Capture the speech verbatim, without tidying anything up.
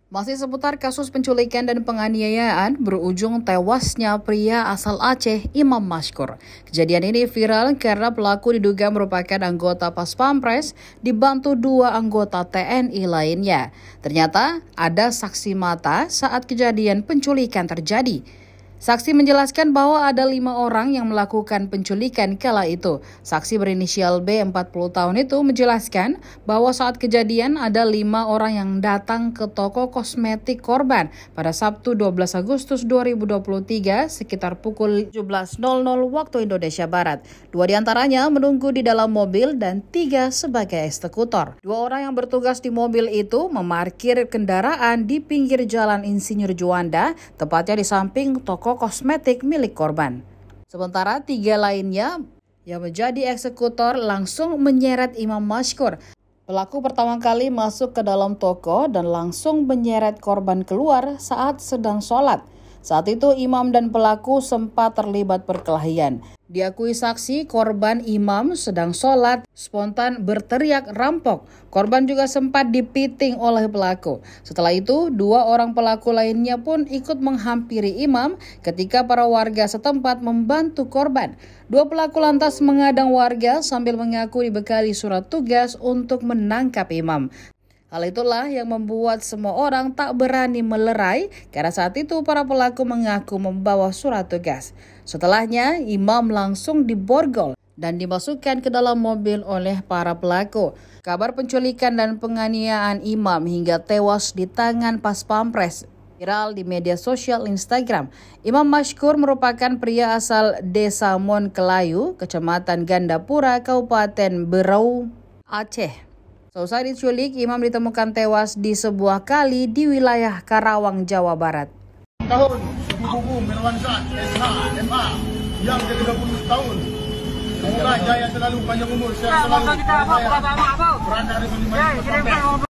Masih seputar kasus penculikan dan penganiayaan berujung tewasnya pria asal Aceh, Imam Mashkur. Kejadian ini viral karena pelaku diduga merupakan anggota Pas Pampres dibantu dua anggota T N I lainnya. Ternyata ada saksi mata saat kejadian penculikan terjadi. Saksi menjelaskan bahwa ada lima orang yang melakukan penculikan kala itu. Saksi berinisial B, empat puluh tahun itu menjelaskan bahwa saat kejadian ada lima orang yang datang ke toko kosmetik korban pada Sabtu dua belas Agustus dua ribu dua puluh tiga sekitar pukul tujuh belas waktu Indonesia Barat. Dua diantaranya menunggu di dalam mobil dan tiga sebagai eksekutor. Dua orang yang bertugas di mobil itu memarkir kendaraan di pinggir jalan Insinyur Juanda, tepatnya di samping toko kosmetik milik korban. Sementara tiga lainnya yang menjadi eksekutor langsung menyeret Imam Mashkur. Pelaku pertama kali masuk ke dalam toko dan langsung menyeret korban keluar saat sedang sholat. Saat itu Imam dan pelaku sempat terlibat perkelahian. Diakui saksi, korban Imam sedang sholat, spontan berteriak rampok. Korban juga sempat dipiting oleh pelaku. Setelah itu, dua orang pelaku lainnya pun ikut menghampiri Imam ketika para warga setempat membantu korban. Dua pelaku lantas mengadang warga sambil mengaku dibekali surat tugas untuk menangkap Imam. Hal itulah yang membuat semua orang tak berani melerai karena saat itu para pelaku mengaku membawa surat tugas. Setelahnya, Imam langsung diborgol dan dimasukkan ke dalam mobil oleh para pelaku. Kabar penculikan dan penganiayaan Imam hingga tewas di tangan Pas Pampres viral di media sosial Instagram. Imam Mashkur merupakan pria asal Desa Monkelayu, Kecamatan Gandapura, Kabupaten Berau, Aceh. Seusai diculik, Imam ditemukan tewas di sebuah kali di wilayah Karawang, Jawa Barat. Tahun Ibu-Ibu Mirwansyah S H M A yang tiga puluh tahun. Semoga jaya selalu, panjang umur, sehat selalu. Berada di